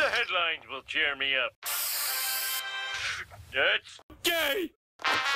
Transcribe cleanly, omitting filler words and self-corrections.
The headlines will cheer me up. That's gay!